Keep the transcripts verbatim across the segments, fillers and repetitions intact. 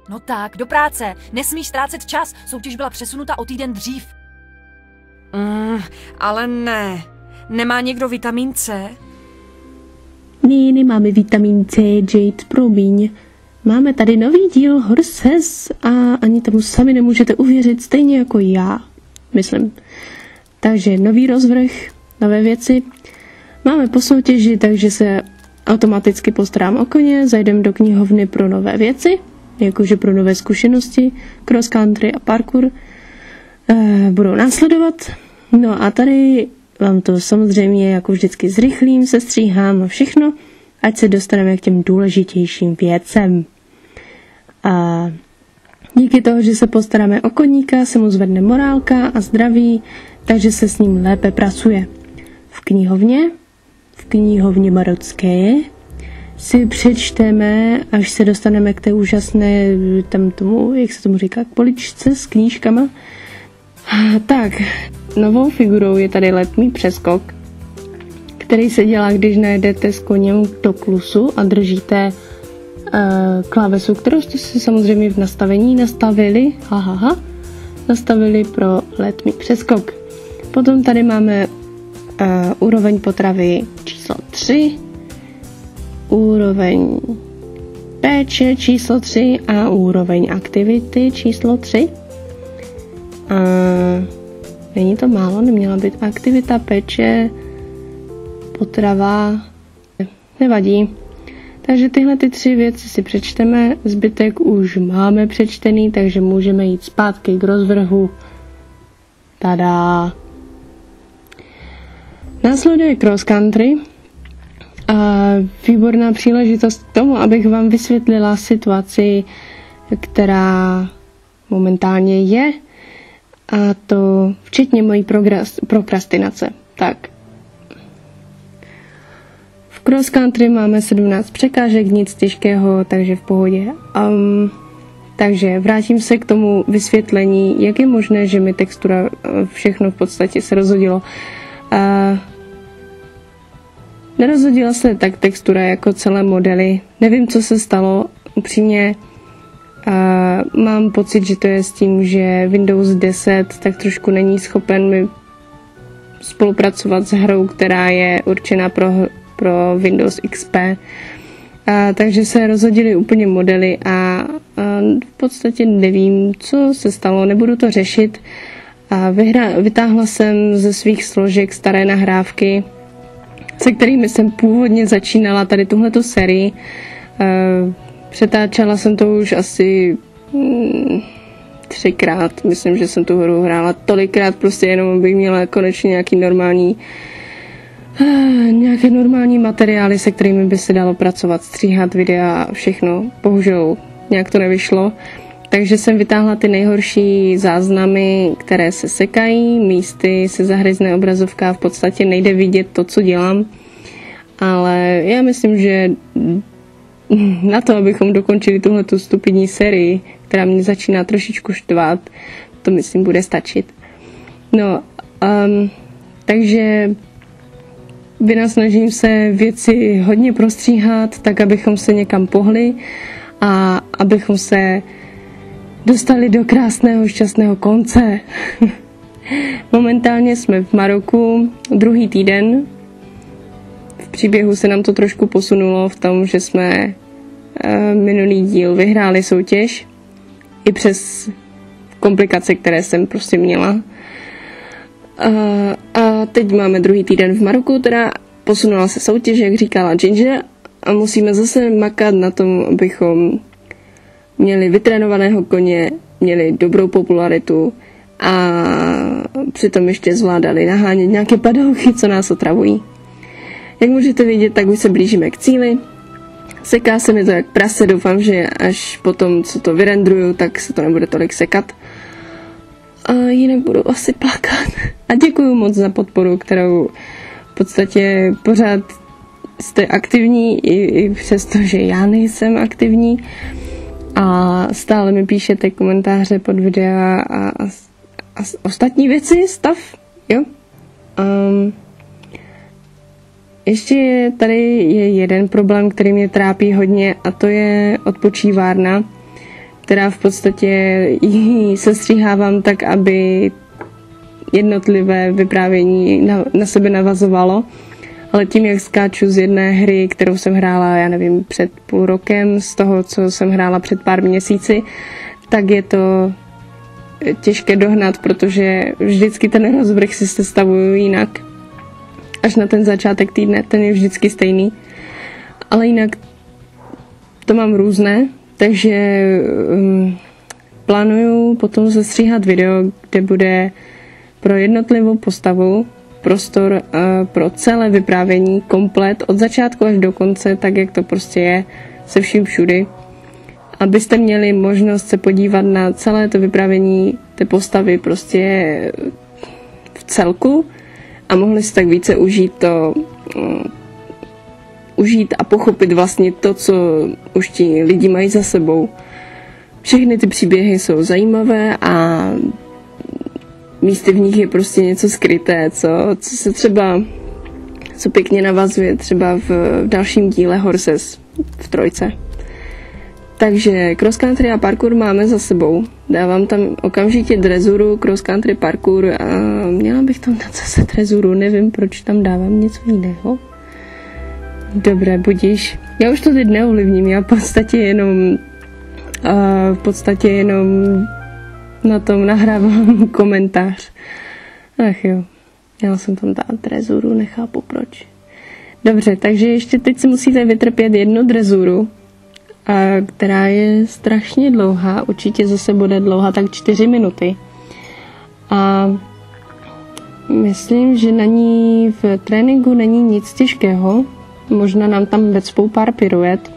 No tak, do práce. Nesmíš ztrácet čas. Soutěž byla přesunuta o týden dřív. Mm, ale ne. Nemá někdo vitamin C? Ne, nemáme vitamin C, Jade, promiň. Máme tady nový díl Horses a ani tomu sami nemůžete uvěřit, stejně jako já, myslím. Takže nový rozvrh, nové věci. Máme po soutěži, takže se automaticky postarám o koně, zajdem do knihovny pro nové věci, jakože pro nové zkušenosti, cross country a parkour e, budou následovat. No a tady vám to samozřejmě jako vždycky zrychlím, sestříhám a všechno, ať se dostaneme k těm důležitějším věcem. A díky toho, že se postaráme o koníka, se mu zvedne morálka a zdraví, takže se s ním lépe pracuje. V knihovně, v knihovně Marocké, si přečteme, až se dostaneme k té úžasné, tam tomu, jak se tomu říká, k poličce s knížkama. Tak, novou figurou je tady letmý přeskok, který se dělá, když najedete s koněm do klusu a držíte uh, klávesu, kterou jste si samozřejmě v nastavení nastavili, hahaha, nastavili pro letmý přeskok. Potom tady máme uh, úroveň potravy číslo tři, úroveň péče číslo tři a úroveň aktivity číslo tři. A není to málo, neměla být aktivita, péče, potrava, nevadí. Takže tyhle ty tři věci si přečteme, zbytek už máme přečtený, takže můžeme jít zpátky k rozvrhu. Tada! Následuje cross country a výborná příležitost k tomu, abych vám vysvětlila situaci, která momentálně je, a to včetně mojí prokrastinace. Tak. V cross country máme sedmnáct překážek, nic těžkého, takže v pohodě. Um, takže vrátím se k tomu vysvětlení, jak je možné, že mi textura všechno v podstatě se rozhodilo. Uh, nerozhodila se tak textura jako celé modely. Nevím, co se stalo. Upřímně uh, mám pocit, že to je s tím, že Windows deset tak trošku není schopen mi spolupracovat s hrou, která je určená pro, pro Windows X P. Uh, takže se rozhodily úplně modely a uh, v podstatě nevím, co se stalo, nebudu to řešit. A vyhra, vytáhla jsem ze svých složek staré nahrávky, se kterými jsem původně začínala tady tuhletu sérii. Uh, přetáčela jsem to už asi mm, třikrát. Myslím, že jsem tu hru hrála tolikrát, prostě jenom abych měla konečně nějaký normální uh, nějaké normální materiály, se kterými by se dalo pracovat, stříhat videa a všechno. Bohužel nějak to nevyšlo. Takže jsem vytáhla ty nejhorší záznamy, které se sekají, místy se zahryzne obrazovka, v podstatě nejde vidět to, co dělám. Ale já myslím, že na to, abychom dokončili tuhletu stupidní sérii, která mě začíná trošičku štvát, to myslím bude stačit. No, um, takže vynasnažím se věci hodně prostříhat, tak abychom se někam pohli a abychom se dostali do krásného, šťastného konce. Momentálně jsme v Maroku, druhý týden. V příběhu se nám to trošku posunulo v tom, že jsme uh, minulý díl vyhráli soutěž i přes komplikace, které jsem prostě měla. Uh, a teď máme druhý týden v Maroku, teda posunula se soutěž, jak říkala Ginger, a musíme zase makat na tom, abychom měli vytrénovaného koně, měli dobrou popularitu a přitom ještě zvládali nahánět nějaké padouchy, co nás otravují. Jak můžete vidět, tak už se blížíme k cíli. Seká se mi to jak prase, doufám, že až potom, co to vyrendruju, tak se to nebude tolik sekat. A jinak budu asi plakat. A děkuju moc za podporu, kterou v podstatě pořád jste aktivní, i, i přesto, že já nejsem aktivní. A stále mi píšete komentáře pod videa a, a, a ostatní věci, stav, jo. Um, ještě tady je jeden problém, který mě trápí hodně, a to je odpočívárna. která v podstatě ji sestříhávám tak, aby jednotlivé vyprávění na, na sebe navazovalo. Ale tím, jak skáču z jedné hry, kterou jsem hrála, já nevím, před půl rokem, z toho, co jsem hrála před pár měsíci, tak je to těžké dohnat, protože vždycky ten rozvrh si sestavuju jinak. Až na ten začátek týdne, ten je vždycky stejný. Ale jinak to mám různé, takže um, plánuju potom sestříhat video, kde bude pro jednotlivou postavu prostor uh, pro celé vyprávění, komplet, od začátku až do konce, tak jak to prostě je, se vším všudy. Abyste měli možnost se podívat na celé to vyprávění té postavy prostě v celku a mohli si tak více užít to, uh, užít a pochopit vlastně to, co už ti lidi mají za sebou. Všechny ty příběhy jsou zajímavé a místy v nich je prostě něco skryté, co, co se třeba, co pěkně navazuje třeba v, v dalším díle Horses v trojce. Takže cross country a parkour máme za sebou. Dávám tam okamžitě drezuru, cross country, parkour a měla bych tam dát zase drezuru, nevím, proč tam dávám něco jiného. Dobré, budíš. Já už to teď neovlivním, já v podstatě jenom uh, v podstatě jenom na tom nahrávám komentář. Ach jo, měla jsem tam dát drezuru, nechápu proč. Dobře, takže ještě teď si musíte vytrpět jednu drezuru, a, která je strašně dlouhá, určitě zase bude dlouhá tak čtyři minuty. A myslím, že na ní v tréninku není nic těžkého, možná nám tam vecpou pár piruet.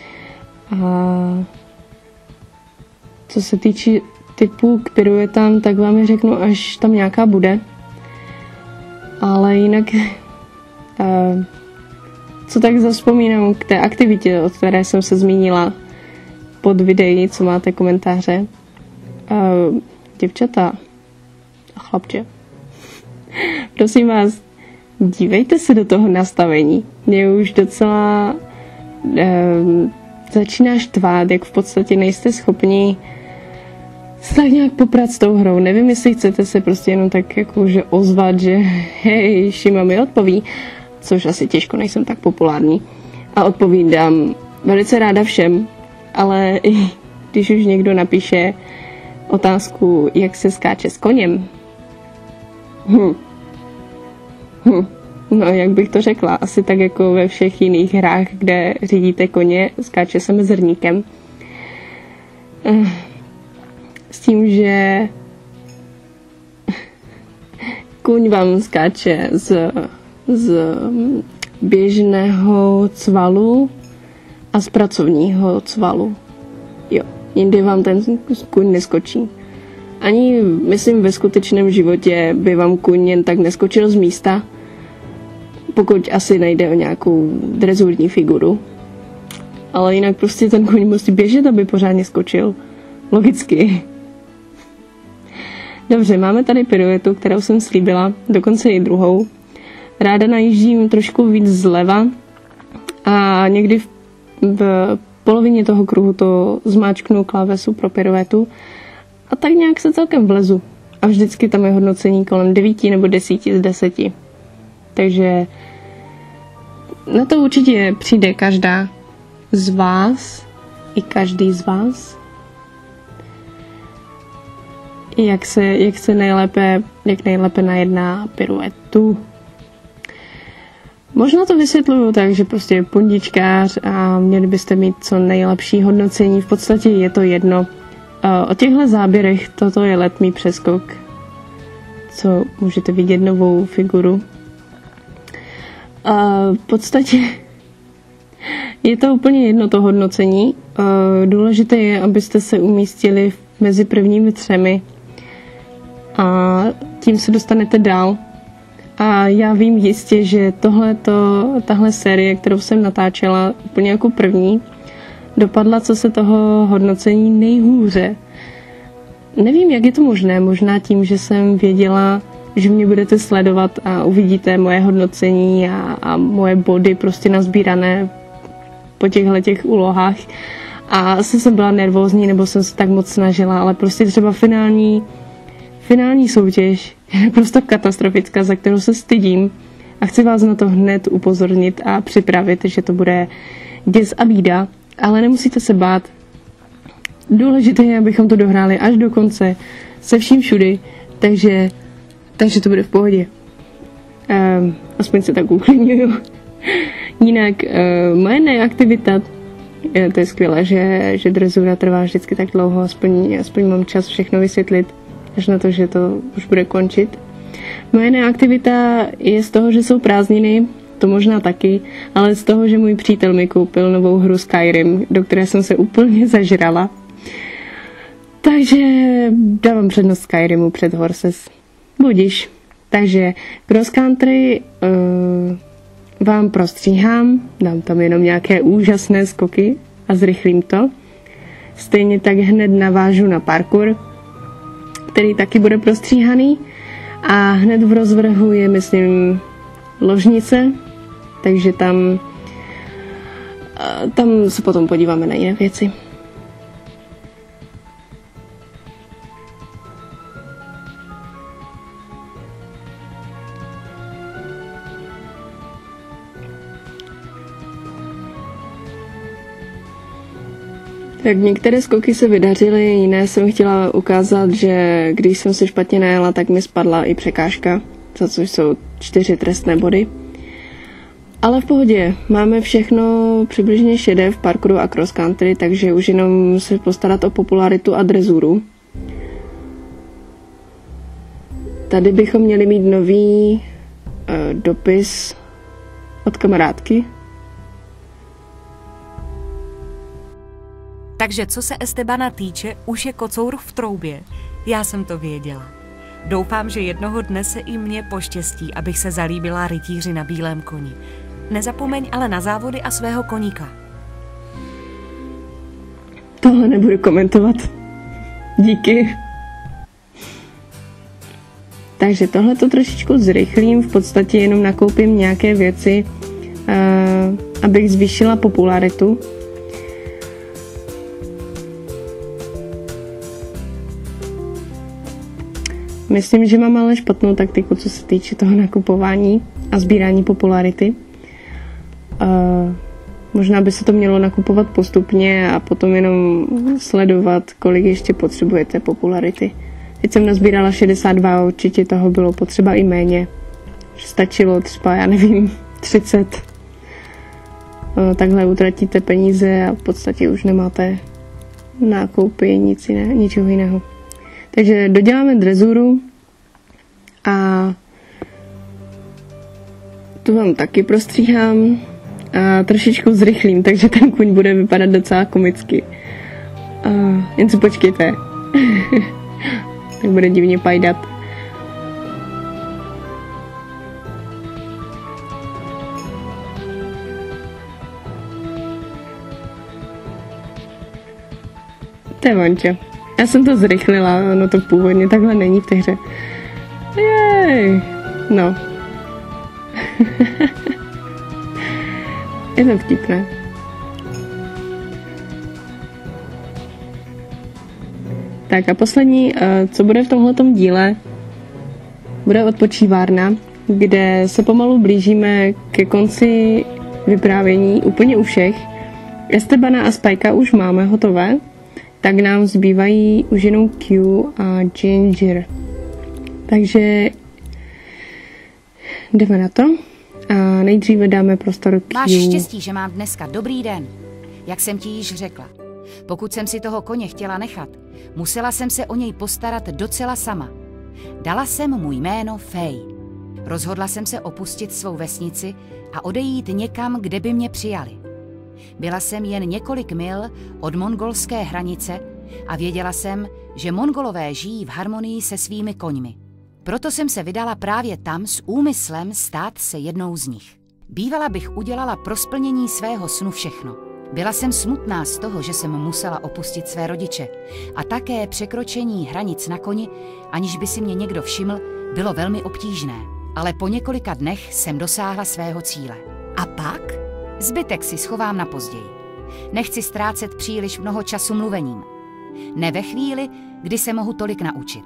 A co se týče typu k piruetám, tak vám je řeknu, až tam nějaká bude. Ale jinak, uh, co tak zavzpomínám k té aktivitě, o které jsem se zmínila pod videí, co máte komentáře. Uh, děvčata a chlapče, prosím vás, dívejte se do toho nastavení. Mě už docela uh, začíná štvát, jak v podstatě nejste schopni se tak nějak poprat s tou hrou. Nevím, jestli chcete se prostě jenom tak jakože ozvat, že hej, Šima mi odpoví, což asi těžko, nejsem tak populární. A odpovídám velice ráda všem, ale když už někdo napíše otázku, jak se skáče s koněm, hm. Hm. no jak bych to řekla, asi tak jako ve všech jiných hrách, kde řídíte koně, skáče se mezerníkem. Uh. S tím, že kůň vám skáče z, z běžného cvalu a z pracovního cvalu. Jo, jindy vám ten kůň neskočí. Ani, myslím, ve skutečném životě by vám kůň jen tak neskočil z místa, pokud asi nejde o nějakou drezurní figuru. Ale jinak prostě ten kůň musí běžet, aby pořádně skočil. Logicky. Dobře, máme tady piruetu, kterou jsem slíbila, dokonce i druhou. Ráda najíždím trošku víc zleva a někdy v, v polovině toho kruhu to zmáčknu klávesu pro piruetu a tak nějak se celkem vlezu. A vždycky tam je hodnocení kolem devíti nebo desíti z deseti. Takže na to určitě přijde každá z vás, i každý z vás. Jak se, jak se nejlépe, jak nejlépe najedná piruetu. Možná to vysvětluju tak, že prostě je pundičkář a měli byste mít co nejlepší hodnocení. V podstatě je to jedno. O těchto záběrech toto je letmý přeskok, co můžete vidět novou figuru. A v podstatě je to úplně jedno to hodnocení. Důležité je, abyste se umístili mezi prvními třemi a tím se dostanete dál. A já vím jistě, že tohleto, tahle série, kterou jsem natáčela úplně jako první, dopadla, co se toho hodnocení, nejhůře. Nevím, jak je to možné, možná tím, že jsem věděla, že mě budete sledovat a uvidíte moje hodnocení a, a moje body prostě nazbírané po těchto těch úlohách. a asi jsem byla nervózní, nebo jsem se tak moc snažila, ale prostě třeba finální, finální soutěž je prostě katastrofická, za kterou se stydím a chci vás na to hned upozornit a připravit, že to bude děs a bída, ale nemusíte se bát. Důležité je, abychom to dohráli až do konce, se vším všudy, takže, takže to bude v pohodě. Um, aspoň se tak uklidňuju. Jinak uh, moje neaktivita, je, to je skvělé, že, že dresura trvá vždycky tak dlouho, aspoň, aspoň mám čas všechno vysvětlit, až na to, že to už bude končit. Moje neaktivita je z toho, že jsou prázdniny, to možná taky, ale z toho, že můj přítel mi koupil novou hru Skyrim, do které jsem se úplně zažrala. Takže dávám přednost Skyrimu před Horses. Budiš. Takže cross country uh, vám prostříhám, dám tam jenom nějaké úžasné skoky a zrychlím to. Stejně tak hned navážu na parkour, který taky bude prostříhaný. A hned v rozvrhu je, myslím, ložnice, takže tam, tam se potom podíváme na jiné věci. Tak některé skoky se vydařily, jiné jsem chtěla ukázat, že když jsem se špatně najela, tak mi spadla i překážka, za což jsou čtyři trestné body. Ale v pohodě, máme všechno přibližně šedé v parkouru a cross country, takže už jenom se postarat o popularitu a dresuru. Tady bychom měli mít nový uh, dopis od kamarádky. Takže co se Estebana týče, už je kocour v troubě. Já jsem to věděla. Doufám, že jednoho dne se i mně poštěstí, abych se zalíbila rytíři na bílém koni. Nezapomeň ale na závody a svého koníka. Tohle nebudu komentovat. Díky. Takže tohle to trošičku zrychlím, v podstatě jenom nakoupím nějaké věci, uh, abych zvýšila popularitu. Myslím, že mám ale špatnou taktiku, co se týče toho nakupování a sbírání popularity. Uh, možná by se to mělo nakupovat postupně a potom jenom sledovat, kolik ještě potřebujete popularity. Teď jsem nazbírala šedesát dva a určitě toho bylo potřeba i méně. Stačilo třeba, já nevím, třicet. Uh, takhle utratíte peníze a v podstatě už nemáte nákupy, nic jiné, ničeho jiného. Takže doděláme dresuru a tu vám taky prostříhám a trošičku zrychlím, takže ten kuň bude vypadat docela komicky. A jen si počkejte. Tak bude divně pajdat. To je vončo. Já jsem to zrychlila, ono to původně takhle není v té hře. Jej, no. Je to vtipné. Tak a poslední, co bude v tomhletom díle, bude odpočívárna, kde se pomalu blížíme ke konci vyprávění úplně u všech. Estebana a Spikea už máme hotové, tak nám zbývají už jenom Q a Ginger. Takže jdeme na to a nejdříve dáme prostor Q. Máš štěstí, že mám dneska dobrý den. Jak jsem ti již řekla. Pokud jsem si toho koně chtěla nechat, musela jsem se o něj postarat docela sama. Dala jsem mu jméno Fej. Rozhodla jsem se opustit svou vesnici a odejít někam, kde by mě přijali. Byla jsem jen několik mil od mongolské hranice a věděla jsem, že Mongolové žijí v harmonii se svými koňmi. Proto jsem se vydala právě tam s úmyslem stát se jednou z nich. Bývala bych udělala pro splnění svého snu všechno. Byla jsem smutná z toho, že jsem musela opustit své rodiče a také překročení hranic na koni, aniž by si mě někdo všiml, bylo velmi obtížné. Ale po několika dnech jsem dosáhla svého cíle. A pak? Zbytek si schovám na později. Nechci ztrácet příliš mnoho času mluvením. Ne ve chvíli, kdy se mohu tolik naučit.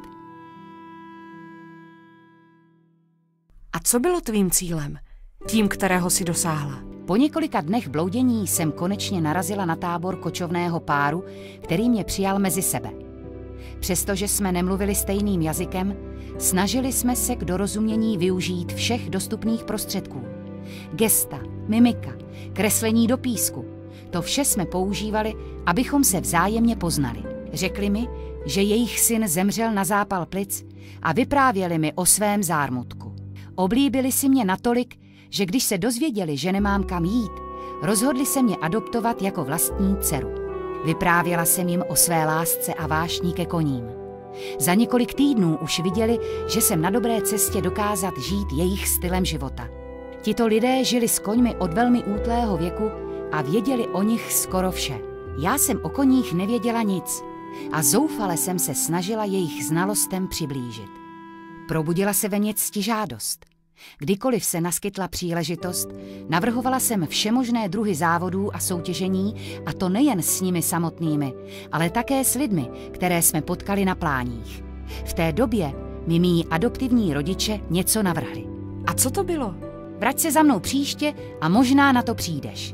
A co bylo tvým cílem? Tím, kterého si dosáhla? Po několika dnech bloudění jsem konečně narazila na tábor kočovného páru, který mě přijal mezi sebe. Přestože jsme nemluvili stejným jazykem, snažili jsme se k dorozumění využít všech dostupných prostředků. Gesta, mimika, kreslení do písku. To vše jsme používali, abychom se vzájemně poznali. Řekli mi, že jejich syn zemřel na zápal plic a vyprávěli mi o svém zármutku. Oblíbili si mě natolik, že když se dozvěděli, že nemám kam jít, rozhodli se mě adoptovat jako vlastní dceru. Vyprávěla jsem jim o své lásce a vášní ke koním. Za několik týdnů už viděli, že jsem na dobré cestě dokázat žít jejich stylem života. Tito lidé žili s koňmi od velmi útlého věku a věděli o nich skoro vše. Já jsem o koních nevěděla nic a zoufale jsem se snažila jejich znalostem přiblížit. Probudila se ve mně ctižádost. Kdykoliv se naskytla příležitost, navrhovala jsem všemožné druhy závodů a soutěžení, a to nejen s nimi samotnými, ale také s lidmi, které jsme potkali na pláních. V té době mi mí adoptivní rodiče něco navrhli. A co to bylo? Vrať se za mnou příště a možná na to přijdeš.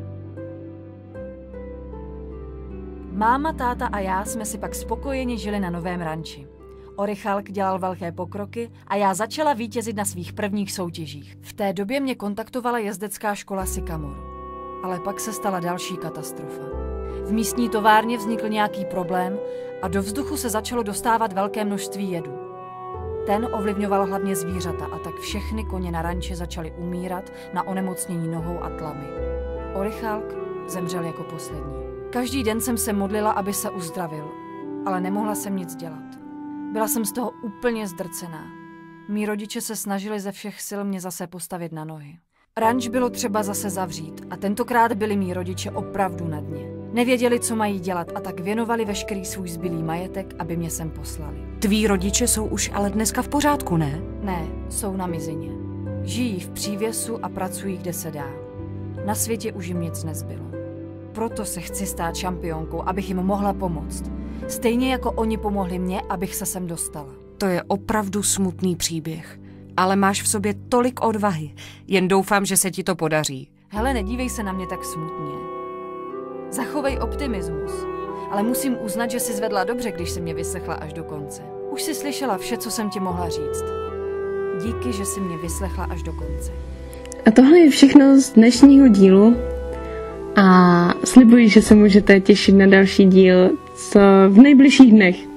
Máma, táta a já jsme si pak spokojeně žili na novém ranči. Orichalk dělal velké pokroky a já začala vítězit na svých prvních soutěžích. V té době mě kontaktovala jezdecká škola Sycamore. Ale pak se stala další katastrofa. V místní továrně vznikl nějaký problém a do vzduchu se začalo dostávat velké množství jedu. Ten ovlivňoval hlavně zvířata a tak všechny koně na ranči začaly umírat na onemocnění nohou a tlamy. Orichalk zemřel jako poslední. Každý den jsem se modlila, aby se uzdravil, ale nemohla jsem nic dělat. Byla jsem z toho úplně zdrcená. Mí rodiče se snažili ze všech sil mě zase postavit na nohy. Ranč bylo třeba zase zavřít a tentokrát byli mí rodiče opravdu na dně. Nevěděli, co mají dělat, a tak věnovali veškerý svůj zbylý majetek, aby mě sem poslali. Tví rodiče jsou už ale dneska v pořádku, ne? Ne, jsou na mizině. Žijí v přívěsu a pracují, kde se dá. Na světě už jim nic nezbylo. Proto se chci stát šampionkou, abych jim mohla pomoct. Stejně jako oni pomohli mně, abych se sem dostala. To je opravdu smutný příběh. Ale máš v sobě tolik odvahy. Jen doufám, že se ti to podaří. Hele, nedívej se na mě tak smutně. Zachovej optimismus. Ale musím uznat, že jsi zvedla dobře, když jsi mě vyslechla až do konce. Už jsi slyšela vše, co jsem ti mohla říct. Díky, že jsi mě vyslechla až do konce. A tohle je všechno z dnešního dílu. A slibuji, že se můžete těšit na další díl v nejbližších dnech.